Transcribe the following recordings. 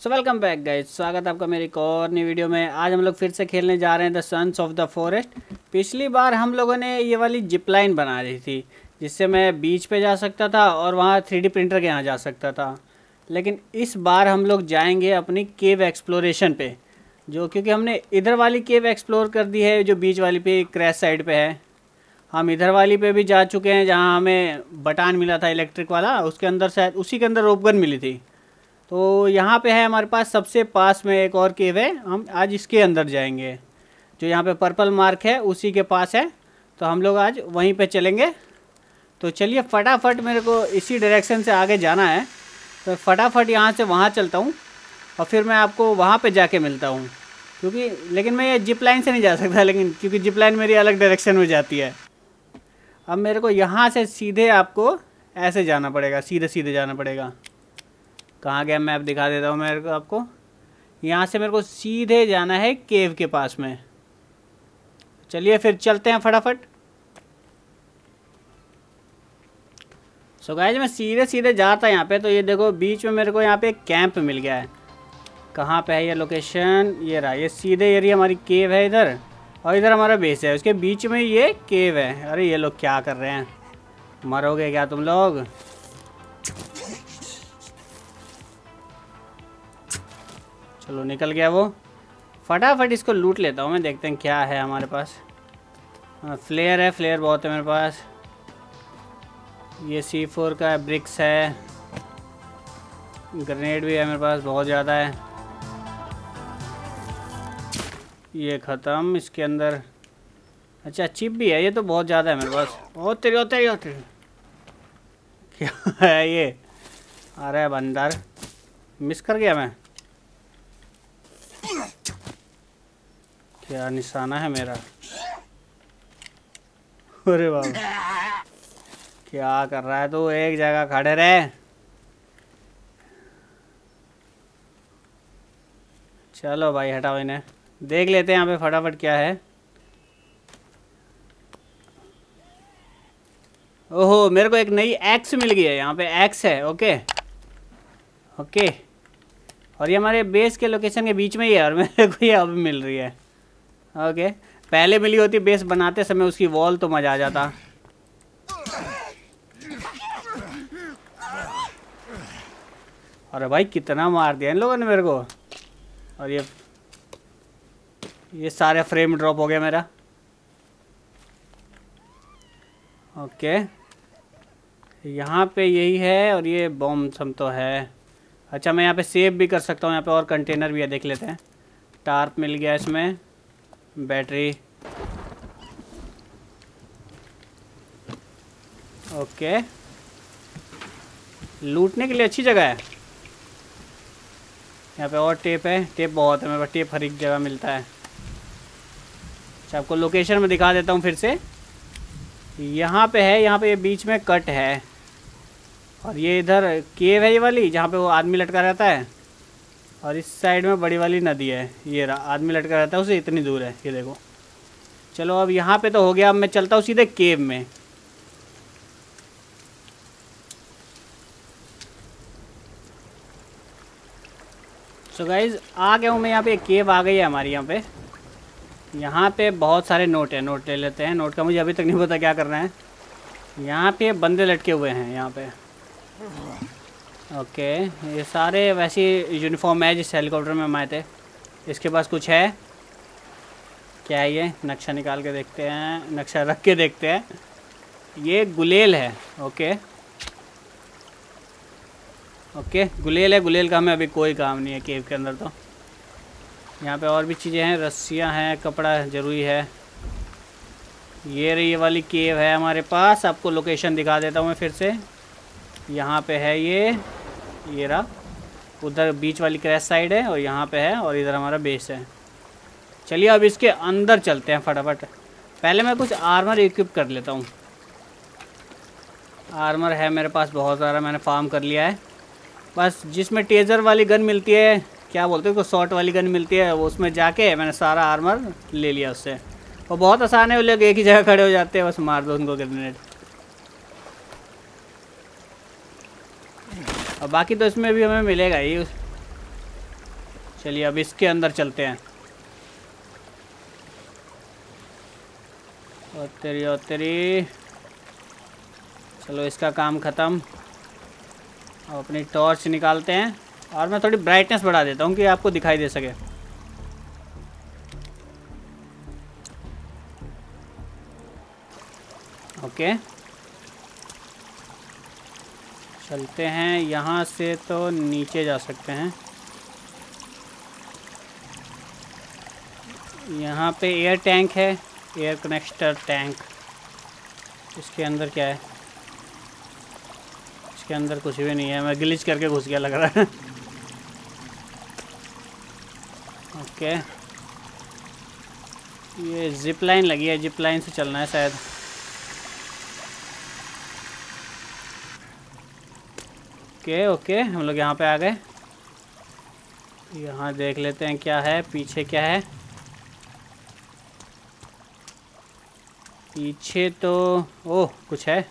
So welcome back guys, स्वागत है आपका मेरी एक और नई वीडियो में। आज हम लोग फिर से खेलने जा रहे हैं the Sons of the Forest. पिछली बार हम लोगों ने ये वाली जिप लाइन बना रही थी जिससे मैं बीच पे जा सकता था और वहाँ 3D प्रिंटर के यहाँ जा सकता था। लेकिन इस बार हम लोग जाएंगे अपनी केव एक्सप्लोरेशन पे, जो क्योंकि हमने इधर वाली केव एक्सप्लोर कर दी है जो बीच वाली पे क्रैश साइड पे है। हम इधर वाली पे भी जा चुके हैं जहाँ हमें बटान मिला था इलेक्ट्रिक वाला, उसके अंदर शायद उसी के अंदर रोपगन मिली थी। तो यहाँ पे है हमारे पास सबसे पास में एक और केव है, हम आज इसके अंदर जाएंगे। जो यहाँ पे पर्पल मार्क है उसी के पास है, तो हम लोग आज वहीं पे चलेंगे। तो चलिए फटाफट, मेरे को इसी डायरेक्शन से आगे जाना है, तो फटाफट यहाँ से वहाँ चलता हूँ और फिर मैं आपको वहाँ पे जाके मिलता हूँ। क्योंकि लेकिन मैं ये जिप लाइन से नहीं जा सकता, लेकिन क्योंकि जिप लाइन मेरी अलग डायरेक्शन में जाती है। अब मेरे को यहाँ से सीधे आपको ऐसे जाना पड़ेगा, सीधे सीधे जाना पड़ेगा। कहाँ गया मैप दिखा देता हूँ मेरे को आपको। यहाँ से मेरे को सीधे जाना है केव के पास में। चलिए फिर चलते हैं फटाफट। सो गाइस, मैं सीधे सीधे जाता यहाँ पे, तो ये देखो बीच में मेरे को यहाँ पे एक कैंप मिल गया है। कहाँ पे है ये लोकेशन? ये रहा, ये सीधे एरिया हमारी केव है इधर, और इधर हमारा बेस है, उसके बीच में ये केव है। अरे ये लोग क्या कर रहे हैं, मरोगे क्या तुम लोग? चलो निकल गया वो। फटाफट इसको लूट लेता हूँ मैं, देखते हैं क्या है हमारे पास। हाँ, फ्लेयर है, फ्लेयर बहुत है मेरे पास। ये C4 का ब्रिक्स है, ग्रेनेड भी है मेरे पास, बहुत ज़्यादा है। ये ख़त्म, इसके अंदर अच्छा चिप भी है, ये तो बहुत ज़्यादा है मेरे पास। ओ तेरी क्या है ये? अरे बंदर, मिस कर गया मैं। क्या निशाना है मेरा? अरे बाबा, क्या कर रहा है तू? एक जगह खड़े रहे। चलो भाई हटाओ इन्हें, देख लेते हैं यहाँ पे फटाफट क्या है। ओहो, मेरे को एक नई एक्स मिल गई है, यहाँ पे एक्स है। ओके ओके, और ये हमारे बेस के लोकेशन के बीच में ही है, और मेरे को ये अब मिल रही है। ओके, पहले मिली होती बेस बनाते समय उसकी वॉल तो मज़ा आ जाता। अरे भाई कितना मार दिया इन लोगों ने मेरे को। और ये सारे फ्रेम ड्रॉप हो गया मेरा। ओके, यहाँ पे यही है, और ये बॉम्ब सम तो है। अच्छा, मैं यहाँ पे सेव भी कर सकता हूँ, यहाँ पे और कंटेनर भी है, देख लेते हैं। टार्प मिल गया इसमें, बैटरी। ओके, लूटने के लिए अच्छी जगह है। यहाँ पे और टेप है, टेप बहुत है मेरे पास, टेप हर एक जगह मिलता है। अच्छा, आपको लोकेशन में दिखा देता हूँ फिर से। यहाँ पे है, यहाँ पे ये बीच में कट है, और ये इधर केव है ये वाली जहाँ पे वो आदमी लटका रहता है, और इस साइड में बड़ी वाली नदी है। ये रहा, आदमी लटका रहता है, उसे इतनी दूर है, ये देखो। चलो अब यहाँ पे तो हो गया, अब मैं चलता हूँ सीधे केव में। सो गाइज, आ गया हूँ मैं यहाँ पे, केव आ गई है हमारी यहाँ पे। यहाँ पे बहुत सारे नोट है, नोट ले लेते हैं। नोट का मुझे अभी तक नहीं पता क्या करना है। यहाँ पे बंदे लटके हुए हैं यहाँ पे। ओके, ये सारे वैसे यूनिफॉर्म है जिस हेलीकॉप्टर में हम आए थे। इसके पास कुछ है क्या है? ये नक्शा निकाल के देखते हैं, नक्शा रख के देखते हैं। ये गुलेल है। ओके ओके, गुलेल है। गुलेल का हमें अभी कोई काम नहीं है केव के अंदर। तो यहाँ पे और भी चीज़ें हैं, रस्सियाँ हैं, कपड़ा ज़रूरी है। ये रही, ये वाली केव है हमारे पास। आपको लोकेशन दिखा देता हूँ मैं फिर से। यहाँ पे है ये रहा, उधर बीच वाली क्रैश साइड है, और यहाँ पे है, और इधर हमारा बेस है। चलिए अब इसके अंदर चलते हैं फटाफट। पहले मैं कुछ आर्मर इक्विप कर लेता हूँ। आर्मर है मेरे पास बहुत सारा, मैंने फार्म कर लिया है। बस जिसमें टेज़र वाली गन मिलती है, क्या बोलते हैं उसको, शॉर्ट वाली गन मिलती है, वो उसमें जाके मैंने सारा आर्मर ले लिया उससे। और बहुत आसान है, वो लोग एक ही जगह खड़े हो जाते हैं, बस मार दो उनको ग्रेनेड। और बाकी तो इसमें भी हमें मिलेगा ही। चलिए अब इसके अंदर चलते हैं। और तेरी चलो इसका काम ख़त्म। अब अपनी टॉर्च निकालते हैं और मैं थोड़ी ब्राइटनेस बढ़ा देता हूँ कि आपको दिखाई दे सके। ओके चलते हैं, यहाँ से तो नीचे जा सकते हैं। यहाँ पे एयर टैंक है, एयर कनेक्टर टैंक। इसके अंदर क्या है? इसके अंदर कुछ भी नहीं है, मैं ग्लिच करके घुस गया लग रहा है। ओके ये जिप लाइन लगी है, जिप लाइन से चलना है शायद। ओके ओके हम लोग यहाँ पे आ गए। यहाँ देख लेते हैं क्या है पीछे, क्या है पीछे। तो ओह कुछ है,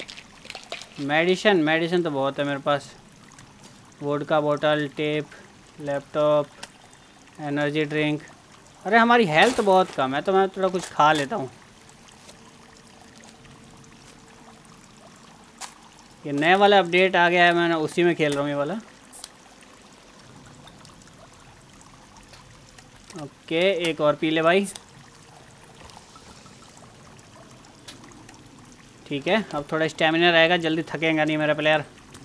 मेडिसिन तो बहुत है मेरे पास। वोडका बोतल, टेप, लैपटॉप, एनर्जी ड्रिंक। अरे हमारी हेल्थ बहुत कम है तो मैं थोड़ा कुछ खा लेता हूँ। ये नए वाला अपडेट आ गया है, मैं उसी में खेल रहा हूँ ये वाला। ओके एक और पी ले भाई। ठीक है अब थोड़ा स्टेमिना रहेगा, जल्दी थकेगा नहीं मेरा प्लेयर।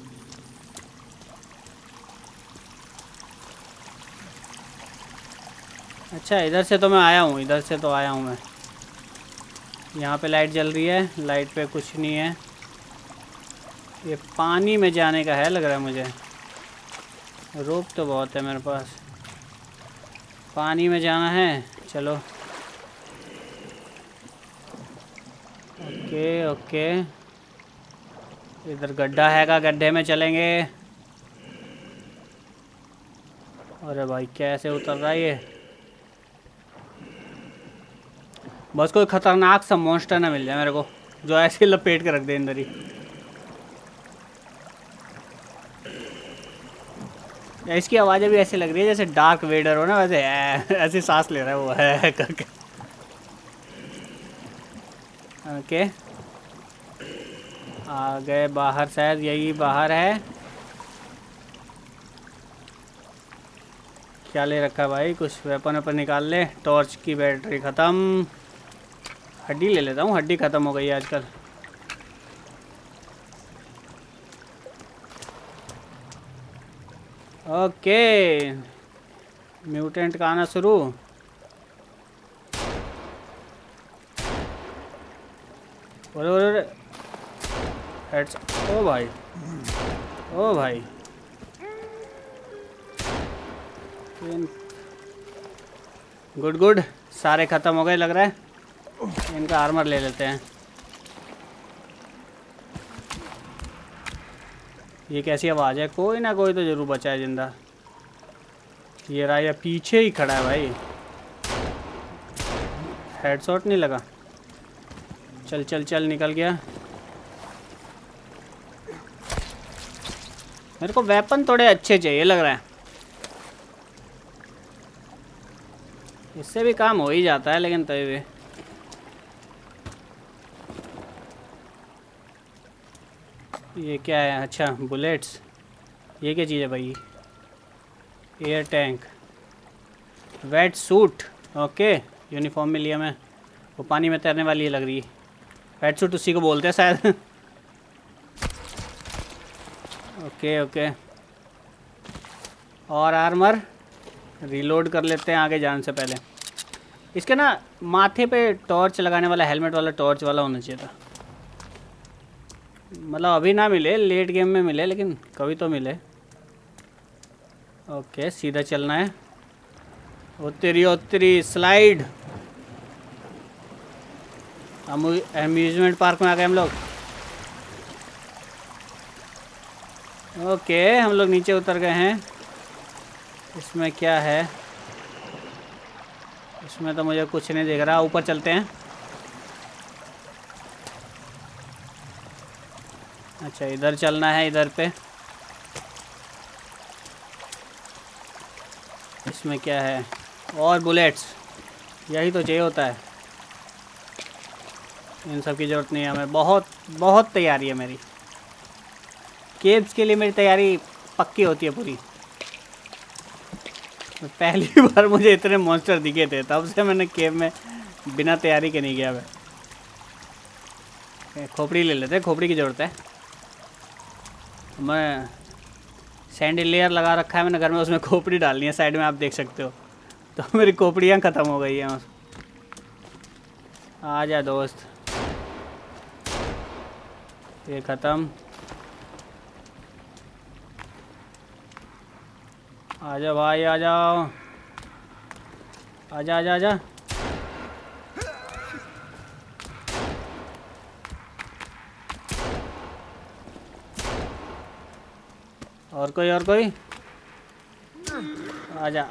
अच्छा इधर से तो मैं आया हूँ, इधर से तो आया हूँ मैं। यहाँ पे लाइट जल रही है, लाइट पे कुछ नहीं है। ये पानी में जाने का है लग रहा है मुझे। रोप तो बहुत है मेरे पास, पानी में जाना है। चलो ओके ओके इधर गड्ढा हैगा, गड्ढे में चलेंगे। अरे भाई कैसे उतर रहा है ये? बस कोई खतरनाक सा मॉन्स्टर ना मिल जाए मेरे को जो ऐसे लपेट के रख दे अंदर ही। इसकी आवाज़ें भी ऐसी लग रही है जैसे डार्क वेडर हो ना, वैसे ऐसी सांस ले रहा है वो है करके। ओके आ गए बाहर, शायद यही बाहर है। क्या ले रखा है भाई? कुछ वेपन वेपन निकाल ले। टॉर्च की बैटरी ख़त्म। हड्डी ले लेता हूँ, हड्डी ख़त्म हो गई है आजकल। ओके म्यूटेंट का आना शुरू। अरे हेड्स, ओ भाई ओ भाई। गुड गुड सारे ख़त्म हो गए लग रहा है। इनका आर्मर ले लेते हैं। ये कैसी आवाज़ है? कोई ना कोई तो ज़रूर बचा है जिंदा। ये रहा, या पीछे ही खड़ा है भाई। हेडशॉट नहीं लगा। चल चल चल निकल गया। मेरे को वेपन थोड़े अच्छे चाहिए लग रहा है, इससे भी काम हो ही जाता है लेकिन तभी भी। ये क्या है? अच्छा बुलेट्स। ये क्या चीज़ है भाई? Air tank, wet suit. Okay uniform में लिया मैं। वो पानी में तैरने वाली लग रही है। वेट सूट उसी को बोलते हैं शायद। ओके ओके और आर्मर रीलोड कर लेते हैं आगे जाने से पहले। इसके ना माथे पे टॉर्च लगाने वाला, हेलमेट वाला, टॉर्च वाला होना चाहिए था। मतलब अभी ना मिले, लेट गेम में मिले, लेकिन कभी तो मिले। ओके सीधा चलना है। उतरी स्लाइड। अम्यूजमेंट पार्क में आ गए हम लोग। ओके हम लोग नीचे उतर गए हैं। इसमें क्या है? इसमें तो मुझे कुछ नहीं दिख रहा। ऊपर चलते हैं। अच्छा इधर चलना है, इधर पे। इसमें क्या है? और बुलेट्स, यही तो चाहिए होता है। इन सब की ज़रूरत नहीं है हमें। बहुत बहुत तैयारी है मेरी। केव्स के लिए मेरी तैयारी पक्की होती है पूरी। पहली बार मुझे इतने मॉन्स्टर दिखे थे, तब से मैंने केव में बिना तैयारी के नहीं गया। मैं खोपड़ी ले लेते हैं, खोपड़ी की ज़रूरत है। मैं सैंडी लेयर लगा रखा है मैंने घर में, उसमें खोपड़ी डालनी है साइड में, आप देख सकते हो। तो मेरी खोपड़ियाँ ख़त्म हो गई हैं। आ जा दोस्त, ये ख़त्म। आजा भाई, आ जाओ, आजा आजा आजा। और कोई, और कोई? आजा।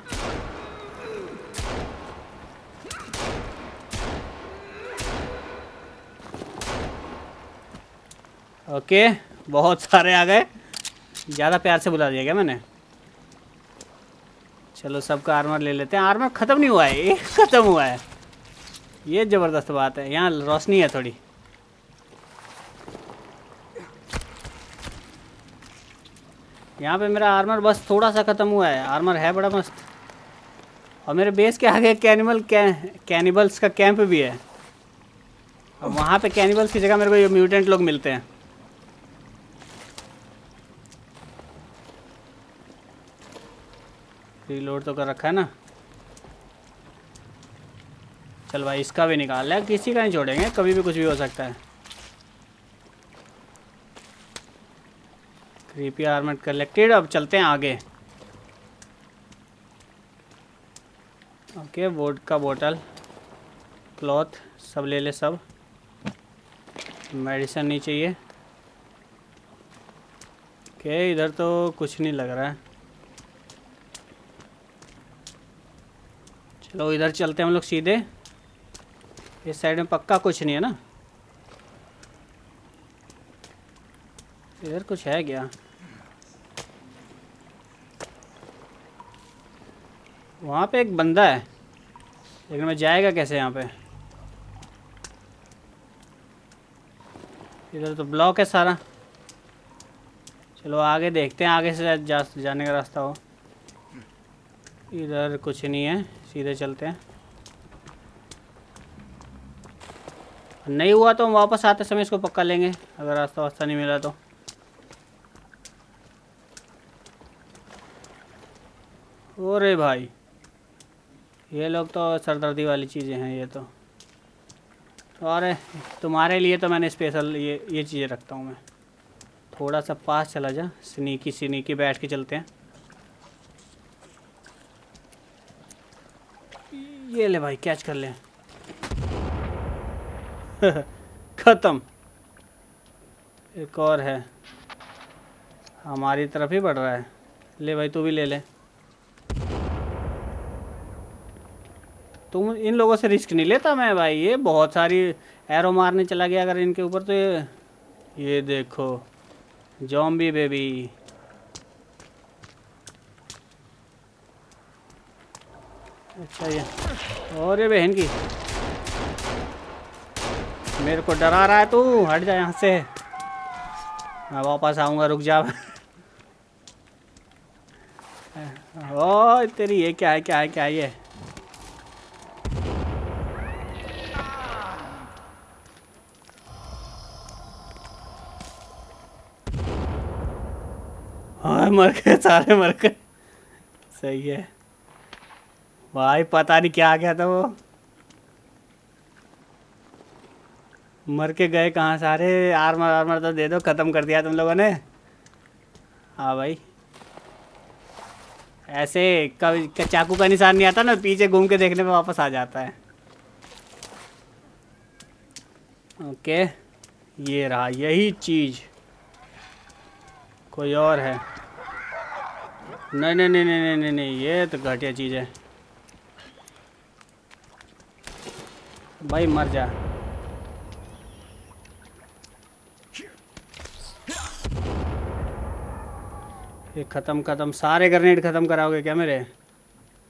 ओके, बहुत सारे आ गए। ज़्यादा प्यार से बुला दिया क्या मैंने? चलो सबका आर्मर ले लेते हैं। आर्मर ख़त्म नहीं हुआ है, ये ख़त्म हुआ है। ये ज़बरदस्त बात है। यहाँ रोशनी है थोड़ी। यहाँ पे मेरा आर्मर बस थोड़ा सा ख़त्म हुआ है। आर्मर है बड़ा मस्त। और मेरे बेस के आगे कैनिबल्स का कैंप भी है। और वहाँ पे कैनिबल्स की जगह मेरे को ये म्यूटेंट लोग मिलते हैं। रीलोड तो कर रखा है ना। चल भाई, इसका भी निकाल ले, किसी का नहीं छोड़ेंगे, कभी भी कुछ भी हो सकता है। Creepy armour collected. अब चलते हैं आगे। ओके, वोड का बोतल, क्लॉथ सब ले ले सब। मेडिसिन नहीं चाहिए। ओके, इधर तो कुछ नहीं लग रहा है। चलो इधर चलते हैं हम लोग सीधे। इस साइड में पक्का कुछ नहीं है ना? इधर कुछ है क्या? वहाँ पे एक बंदा है, लेकिन मैं जाएगा कैसे यहाँ पे? इधर तो ब्लॉक है सारा। चलो आगे देखते हैं, आगे से जाने का रास्ता हो। इधर कुछ नहीं है, सीधे चलते हैं। नहीं हुआ तो हम वापस आते समय इसको पक्का लेंगे, अगर रास्ता वास्ता नहीं मिला तो। अरे भाई, ये लोग तो सरदर्दी वाली चीज़ें हैं ये तो। और तुम्हारे लिए तो मैंने स्पेशल ये चीज़ें रखता हूँ मैं। थोड़ा सा पास चला जा, स्नीकी बैठ के चलते हैं। ये ले भाई, कैच कर ले। ख़त्म। एक और है, हमारी तरफ ही बढ़ रहा है। ले भाई, तू भी ले ले। तुम इन लोगों से रिस्क नहीं लेता मैं भाई। ये बहुत सारी एरो मारने चला गया अगर इनके ऊपर तो। ये देखो, ज़ॉम्बी बेबी। अच्छा, ये और ये बहन की, मेरे को डरा रहा है तू। हट जा यहाँ से, मैं वापस आऊँगा, रुक जा। ओ तेरी, ये क्या है, क्या है, क्या है ये? हाँ, मर गए सारे, मर गए। सही है भाई, पता नहीं क्या आ गया था वो। मर के गए कहाँ सारे। आर्मर तो दे दो, ख़त्म कर दिया तुम लोगों ने। हाँ भाई, ऐसे कभी चाकू का निशान नहीं आता ना, पीछे घूम के देखने पे वापस आ जाता है। ओके, ये रहा, यही चीज़। कोई और है? नहीं नहीं नहीं नहीं नहीं नहीं, ये तो घटिया चीज़ है भाई। मर जा। ये ख़त्म, सारे ग्रेनेड ख़त्म कराओगे क्या मेरे?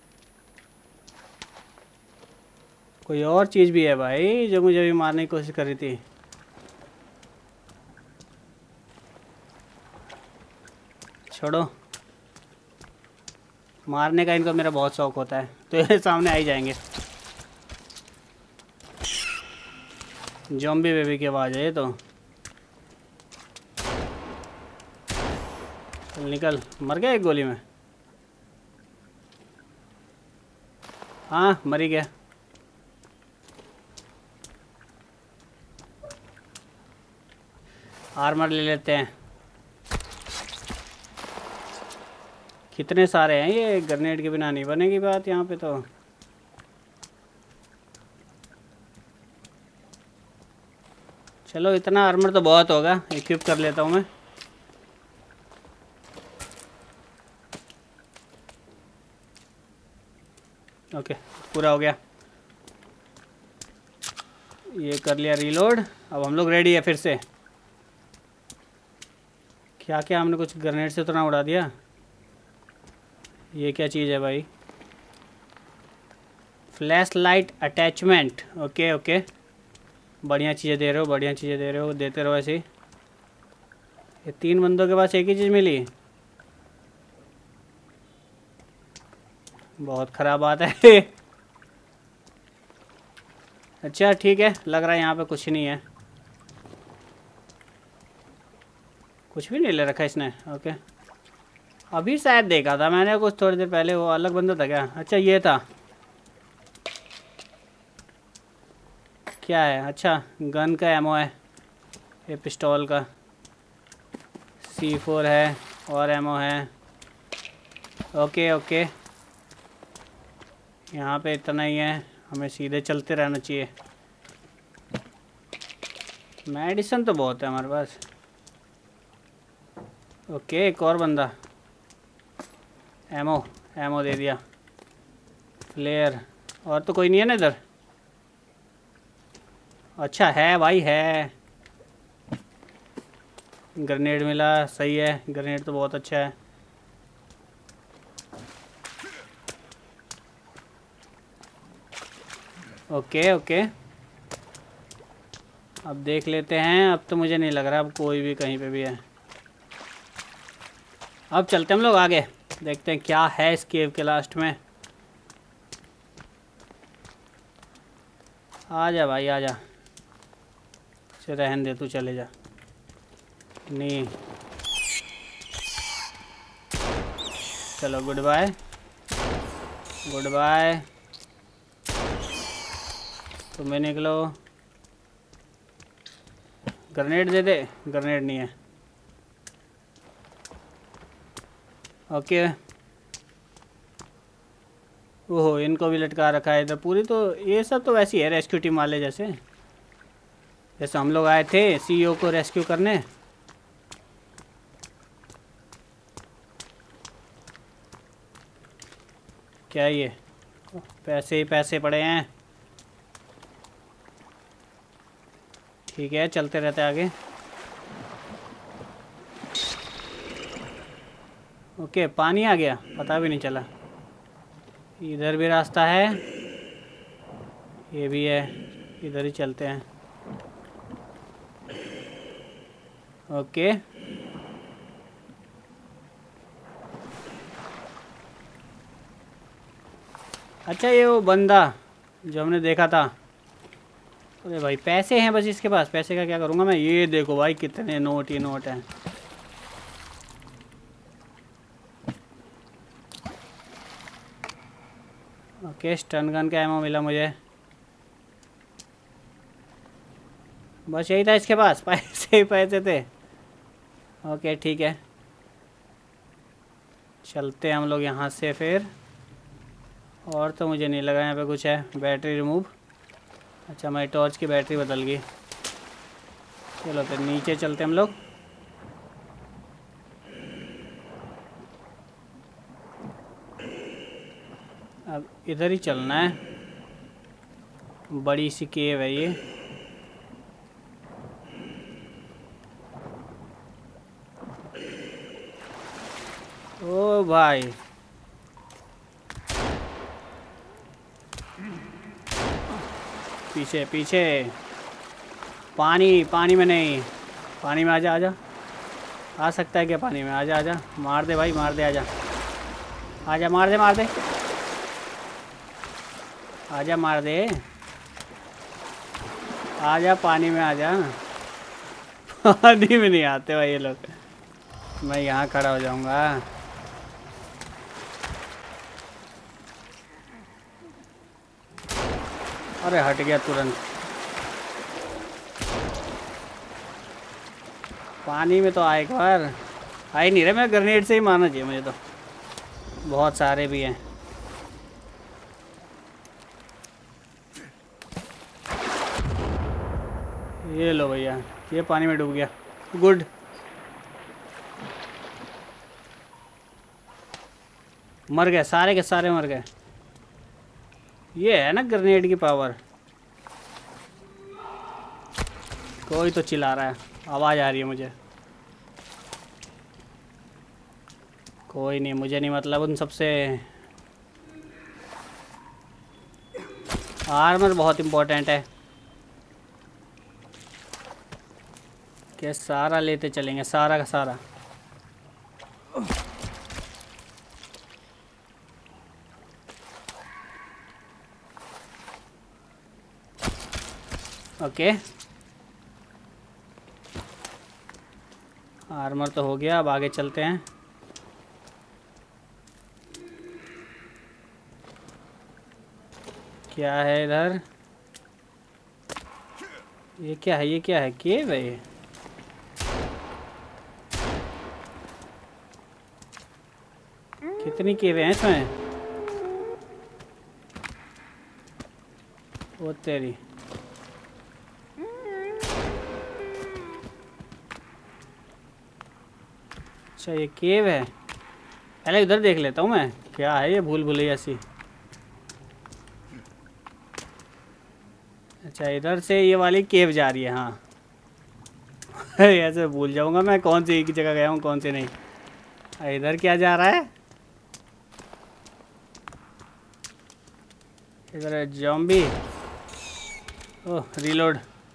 कोई और चीज़ भी है भाई जो मुझे भी मारने की कोशिश कर रही थी। छोड़ो, मारने का इनको मेरा बहुत शौक होता है, तो ये सामने आ ही जाएंगे। ज़ॉम्बी बेबी की आवाज़ है ये तो। चल निकल, मर गया एक गोली में। हाँ मर ही गया। आर्मर ले लेते हैं। कितने सारे हैं ये, ग्रेनेड के बिना नहीं बनेगी बात यहाँ पे तो। चलो इतना आर्मर तो बहुत होगा, इक्विप कर लेता हूँ मैं। ओके पूरा हो गया, ये कर लिया रीलोड। अब हम लोग रेडी है फिर से। क्या क्या हमने कुछ ग्रेनेड से तो ना उड़ा दिया। ये क्या चीज़ है भाई, flashlight attachment. Okay okay, बढ़िया चीज़ें दे रहे हो, बढ़िया चीज़ें दे रहे हो, देते रहो ऐसे ही। ये 3 बंदों के पास एक ही चीज़ मिली, बहुत ख़राब बात है। अच्छा ठीक है, लग रहा है यहाँ पे कुछ नहीं है, कुछ भी नहीं ले रखा इसने। ओके अभी शायद देखा था मैंने कुछ थोड़ी देर पहले, वो अलग बंदा था क्या? अच्छा ये था, क्या है? अच्छा गन का एमओ है, ये पिस्टल का C4 है और एमओ है। ओके ओके, यहाँ पे इतना ही है, हमें सीधे चलते रहना चाहिए। मेडिसिन तो बहुत है हमारे पास। ओके एक और बंदा, एमओ एमओ दे दिया, फ्लेयर। और तो कोई नहीं है ना इधर? अच्छा है भाई है, ग्रेनेड मिला, सही है, ग्रेनेड तो बहुत अच्छा है। ओके ओके, अब देख लेते हैं। अब तो मुझे नहीं लग रहा अब कोई भी कहीं पे भी है। अब चलते हम लोग आगे, देखते हैं क्या है इस केव के लास्ट में। आ जा भाई आ जा, चल रहने दे, तू चले जा। नहीं चलो गुड बाय गुड बाय, तुम्हें निकलो। ग्रेनेड दे दे, ग्रेनेड नहीं है। ओके ओहो, इनको भी लटका रखा है इधर पूरी। तो ये सब तो वैसी है रेस्क्यू टीम वाले, जैसे जैसे हम लोग आए थे CEO को रेस्क्यू करने। क्या ये पैसे ही पैसे पड़े हैं। ठीक है चलते रहते आगे। ओके पानी आ गया, पता भी नहीं चला। इधर भी रास्ता है, ये भी है, इधर ही चलते हैं। ओके अच्छा ये वो बंदा जो हमने देखा था। अरे भाई पैसे हैं बस इसके पास, पैसे का क्या करूँगा मैं। ये देखो भाई कितने नोट ही नोट हैं। ओके स्टन गन का एमो मिला मुझे, बस यही था इसके पास, पैसे ही पैसे थे। ओके ठीक है चलते हैं हम लोग यहाँ से फिर। और तो मुझे नहीं लगा यहाँ पे कुछ है। बैटरी रिमूव, अच्छा मेरी टॉर्च की बैटरी बदल गई। चलो फिर नीचे चलते हम लोग। अब इधर ही चलना है, बड़ी सी केव है ये। ओ भाई पीछे पीछे। पानी पानी में नहीं, पानी में आजा आजा। आ सकता है क्या पानी में? आजा आजा, मार दे भाई मार दे, आजा आजा, मार दे मार दे, आजा मार दे, आजा पानी में आजा। पानी में नहीं आते भाई ये लोग। मैं यहाँ खड़ा हो जाऊँगा। अरे हट गया तुरंत। पानी में तो आए एक बार, आ ही नहीं रहे। मैं ग्रेनेड से ही मारना चाहिए मुझे तो, बहुत सारे भी हैं। ये लो भैया, ये पानी में डूब गया। गुड। मर गए सारे के सारे, मर गए। ये है ना ग्रेनेड की पावर। कोई तो चिल्ला रहा है, आवाज़ आ रही है मुझे। कोई नहीं, मुझे नहीं मतलब उन सबसे। आर्मर बहुत इम्पोर्टेंट है कि सारा लेते चलेंगे, सारा का सारा। ओके, आर्मर तो हो गया। अब आगे चलते हैं। क्या है इधर? ये क्या है? ये क्या है? केव है ये? कितनी केवें हैं इसमें? वो तेरी। अच्छा ये केव है। पहले इधर देख लेता हूँ मैं, क्या है ये भूल भुलैया सी। अच्छा इधर से ये वाली केव जा रही है। हाँ ऐसे भूल जाऊंगा मैं कौन सी एक जगह गया हूँ कौन सी नहीं। इधर क्या जा रहा है? इधर है जॉम्बी। ओह रीलोड।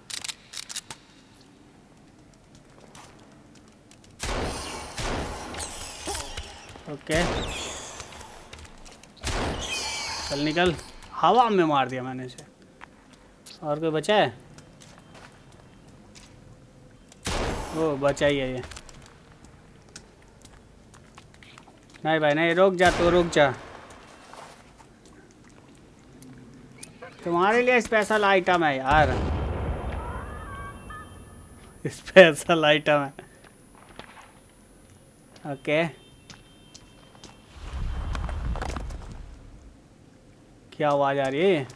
ओके चल निकल। हवा में मार दिया मैंने इसे। और कोई बचा है? ओ बचा ही है ये। नहीं भाई नहीं, रुक जा तो रुक जा। तुम्हारे लिए स्पेशल आइटम है यार, स्पेशल आइटम है। ओके क्या आवाज आ रही है?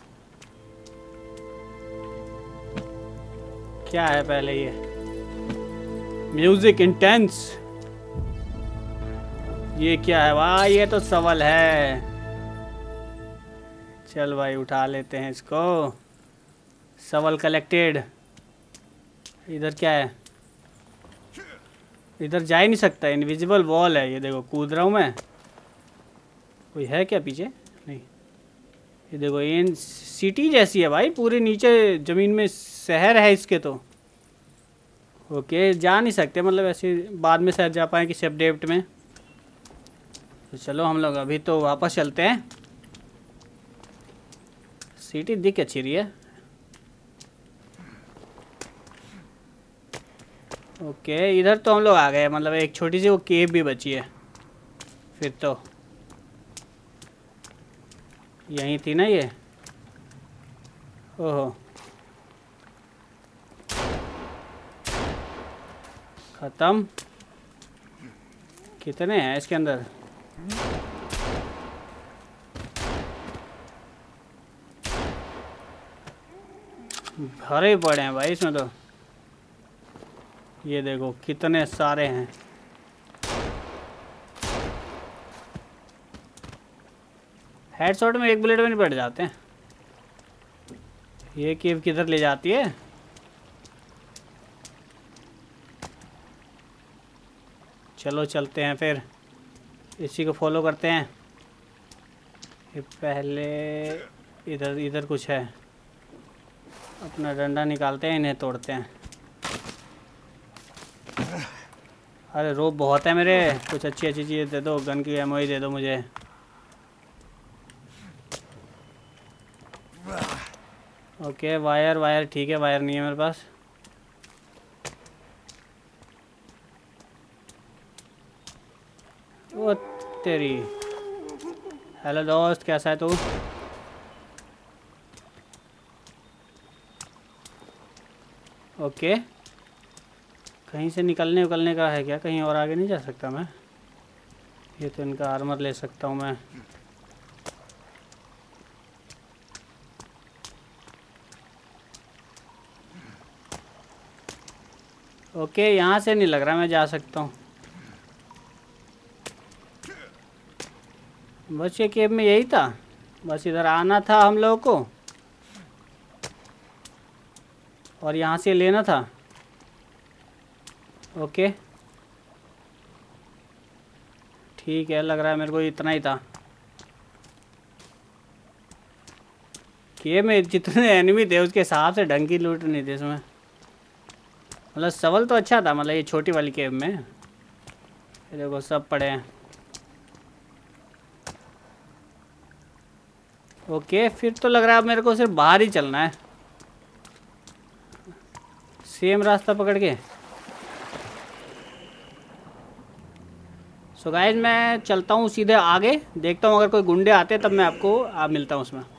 क्या है पहले ये? Music intense. ये क्या है? वाह ये तो सवाल है। चल भाई उठा लेते हैं इसको। सवाल कलेक्टेड। इधर क्या है? इधर जा ही नहीं सकता, इनविजिबल वॉल है। ये देखो कूद रहा हूँ मैं। कोई है क्या पीछे? नहीं। ये देखो ये सिटी जैसी है भाई, पूरे नीचे ज़मीन में शहर है इसके तो। ओके जा नहीं सकते, मतलब ऐसे बाद में शायद जा पाए किसी अपडेट में। तो चलो हम लोग अभी तो वापस चलते हैं। सिटी दिख अच्छी रही है। ओके इधर तो हम लोग आ गए, मतलब एक छोटी सी वो केव भी बची है। फिर तो यहीं थी ना ये। ओहो ख़त्म। कितने हैं इसके अंदर? भरे पड़े हैं भाई इसमें तो। ये देखो कितने सारे हैं। हेडशॉट में एक बुलेट में नहीं पड़ जाते हैं। ये केव किधर ले जाती है? चलो चलते हैं फिर, इसी को फॉलो करते हैं। ये पहले इधर कुछ है। अपना डंडा निकालते हैं, इन्हें तोड़ते हैं। अरे रोप बहुत है मेरे, कुछ अच्छी अच्छी चीज़ें दे दो, गन की एमओ ही दे दो मुझे। ओके वायर, वायर ठीक है, वायर नहीं है मेरे पास। ओ तेरी। हेलो दोस्त, कैसा है तू? ओके, कहीं से निकलने उकलने का है क्या? कहीं और आगे नहीं जा सकता मैं? ये तो इनका आर्मर ले सकता हूँ मैं। ओके, यहाँ से नहीं लग रहा मैं जा सकता हूँ। बस ये केव में यही था, बस इधर आना था हम लोगों को और यहाँ से लेना था। ओके ठीक है, लग रहा है मेरे को इतना ही था। केव में जितने एनिमी थे उसके हिसाब से ढंग की लूट नहीं थी इसमें। मतलब सवाल तो अच्छा था, मतलब ये छोटी वाली केव में। ये देखो सब पड़े हैं। ओके, फिर तो लग रहा है अब मेरे को सिर्फ बाहर ही चलना है, सेम रास्ता पकड़ के। सो गाइस मैं चलता हूँ सीधे आगे, देखता हूँ अगर कोई गुंडे आते तब मैं आपको मिलता हूँ उसमें।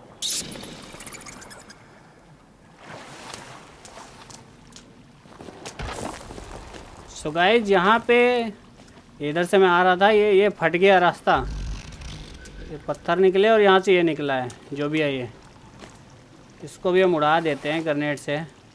सो गाइस यहाँ पे इधर से मैं आ रहा था, ये फट गया रास्ता, ये पत्थर निकले और यहाँ से ये निकला है जो भी है ये। इसको भी हम उड़ा देते हैं ग्रेनेड से।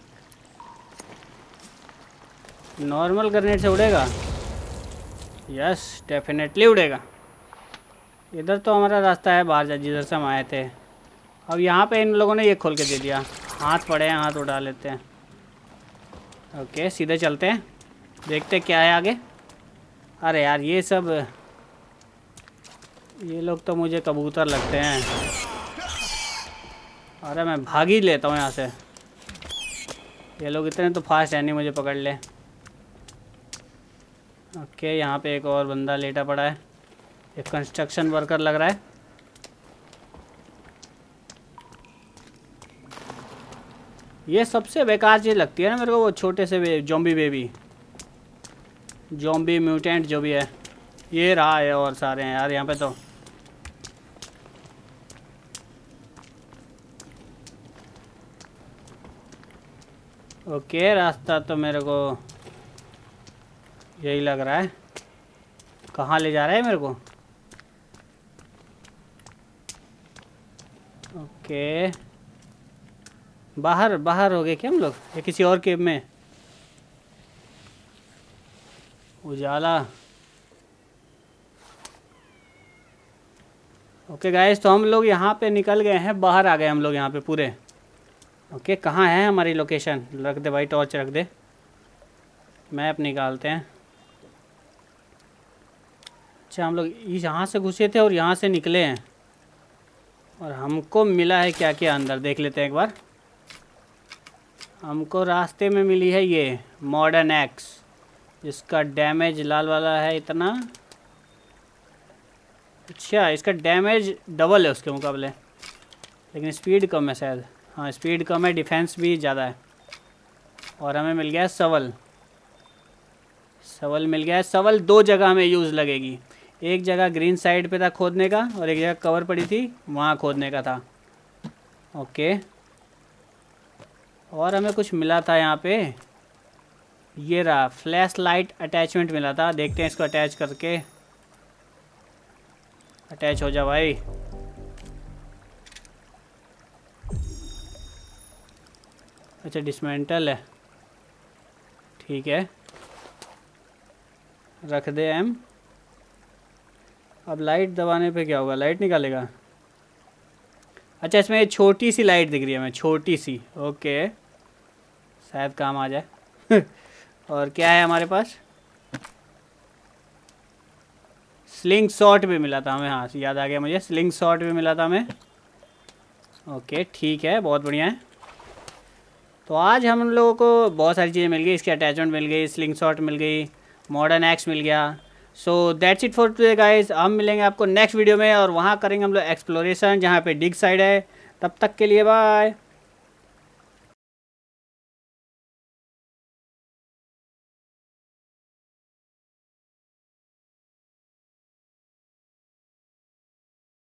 नॉर्मल ग्रेनेड से उड़ेगा? यस डेफिनेटली उड़ेगा। इधर तो हमारा रास्ता है बाहर जा, जिधर से हम आए थे। अब यहाँ पे इन लोगों ने ये खोल के दे दिया। हाथ पड़े हैं, हाथ उड़ा लेते हैं। ओके सीधे चलते हैं, देखते क्या है आगे। अरे यार ये सब, ये लोग तो मुझे कबूतर लगते हैं। अरे मैं भाग ही लेता हूँ यहाँ से, ये लोग इतने तो फास्ट है नहीं मुझे पकड़ ले। ओके यहाँ पे एक और बंदा लेटा पड़ा है, एक कंस्ट्रक्शन वर्कर लग रहा है। ये सबसे बेकार चीज़ लगती है ना मेरे को, वो छोटे से ज़ॉम्बी बेबी, ज़ॉम्बी म्यूटेंट जो भी है। ये रहा है और सारे हैं यार यहाँ पे तो। ओके रास्ता तो मेरे को यही लग रहा है। कहाँ ले जा रहा है मेरे को? ओके बाहर बाहर हो गए क्या हम लोग, या किसी और केव में? उजाला। ओके गाइस तो हम लोग यहाँ पे निकल गए हैं, बाहर आ गए हम लोग यहाँ पे पूरे। ओके कहाँ है हमारी लोकेशन? रख दे भाई, टॉर्च रख दे, मैप निकालते हैं। अच्छा हम लोग यहाँ से घुसे थे और यहाँ से निकले हैं, और हमको मिला है क्या क्या अंदर, देख लेते हैं एक बार। हमको रास्ते में मिली है ये मॉडर्न एक्स, जिसका डैमेज लाल वाला है इतना। अच्छा इसका डैमेज डबल है उसके मुकाबले, लेकिन स्पीड कम है शायद। हाँ स्पीड कम है, डिफेंस भी ज़्यादा है। और हमें मिल गया है सवल, सवल मिल गया है। सवल दो जगह हमें यूज़ लगेगी, एक जगह ग्रीन साइड पे था खोदने का, और एक जगह कवर पड़ी थी वहाँ खोदने का था। ओके और हमें कुछ मिला था यहाँ पे, ये रहा फ्लैश लाइट अटैचमेंट मिला था। देखते हैं इसको अटैच करके। अटैच हो जा भाई। अच्छा डिसमेंटल है, ठीक है रख दे एम। अब लाइट दबाने पे क्या होगा? लाइट निकालेगा? अच्छा इसमें ये छोटी सी लाइट दिख रही है हमें, छोटी सी। ओके शायद काम आ जाए। और क्या है हमारे पास? स्लिंग शॉट भी मिला था हमें। हाँ याद आ गया मुझे, स्लिंग शॉट भी मिला था हमें। ओके ठीक है, बहुत बढ़िया है। तो आज हम लोगों को बहुत सारी चीज़ें मिल गई, इसकी अटैचमेंट मिल गई, स्लिंग शॉट मिल गई, मॉडर्न एक्स मिल गया। So that's it for today guys. हम मिलेंगे आपको नेक्स्ट वीडियो में और वहाँ करेंगे हम लोग एक्सप्लोरेशन जहाँ पे डिग साइड है। तब तक के लिए बाय।